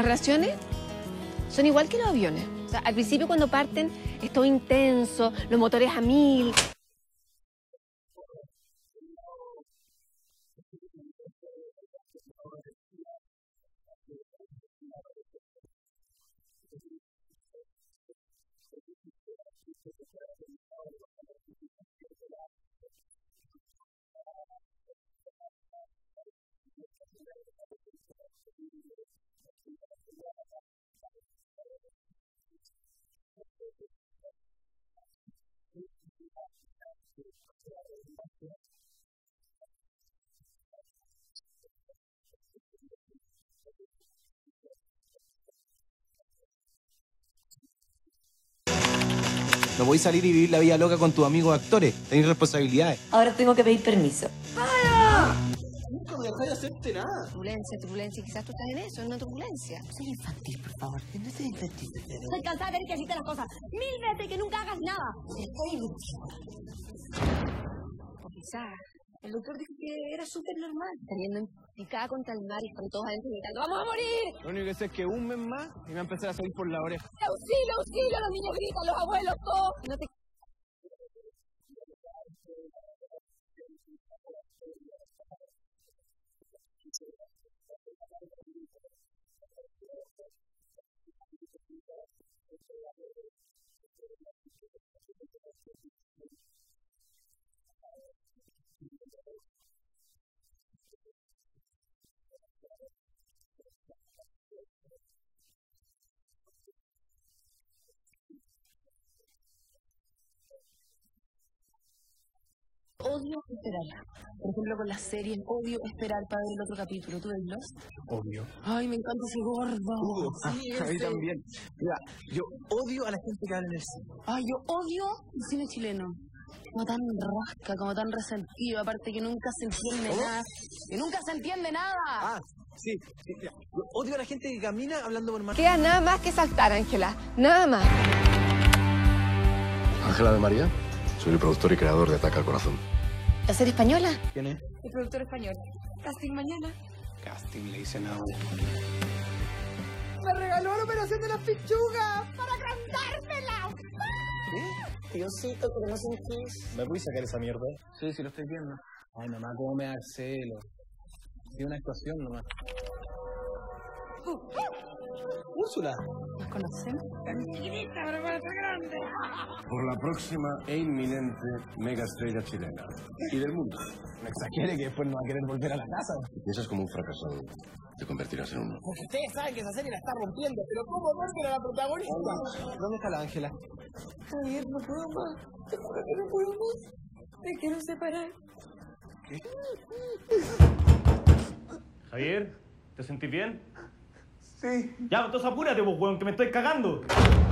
Las relaciones son igual que los aviones. O sea, al principio cuando parten es todo intenso, los motores a 1000. No podéis salir y vivir la vida loca con tus amigos actores. Tenéis responsabilidades. Ahora tengo que pedir permiso. Nunca me dejáis hacerte nada. Turbulencia, quizás tú estás en eso, en una turbulencia. Soy infantil, por favor. No soy infantil. Estoy cansada de tener que decirte las cosas 1000 veces y que nunca hagas nada. O quizás el doctor dijo que era súper normal. Saliendo picada contra el mar y con todos adentro gritando ¡vamos a morir! Lo único que sé es que un mes más y me va a empezar a salir por la oreja. ¡Auxilio, auxilio! Los niños gritan, los abuelos, todos. No te... Odio esperar. Por ejemplo, con las series, odio esperar para ver el otro capítulo. ¿Tú ves Lost? Obvio. Ay, me encanta ese gordo. Sí, A mí ese. también. Mira, yo odio a la gente que habla en el cine. Ay, yo odio el cine chileno. Como tan rasca, como tan resentido. Aparte que nunca se entiende nada. ¡Que nunca se entiende nada! Ah, sí. Mira, yo odio a la gente que camina hablando por mar. Queda nada más que saltar, Ángela. Nada más. Ángela de María, soy el productor y creador de Ataca al Corazón. ¿La serie española? ¿Quién es? El productor español. Casting mañana. Casting le dicen a Me regaló la operación de las pichugas para agrandármela. Diosito, que no sentís. ¿Me puedes sacar esa mierda? Sí, sí lo estoy viendo. Ay, mamá, cómo me da celo. Es una actuación nomás. Úrsula. ¿Nos conocen? Por la próxima e inminente mega estrella chilena. Y del mundo. No exagere que después no va a querer volver a la casa. Piensas como un fracasado. Te convertirás en uno. Porque ustedes saben que esa serie la está rompiendo, pero ¿cómo vuelven a la protagonista? ¿Dónde está la Ángela? Javier, no puedo más. Te juro que no puedo más. Me quiero separar. Javier, ¿te sentís bien? Sí. Ya, entonces apúrate, pues, weón, que me estoy cagando.